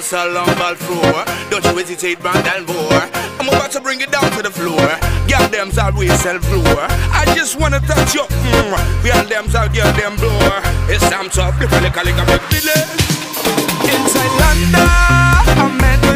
dance along ball floor. Don't you hesitate, brand and bore. I'm about to bring it down to the floor. Girl, them's always sell floor. I just wanna touch your girl, them's out, girl, them blower. It's time to flip a lick a big delay. Inside London, I met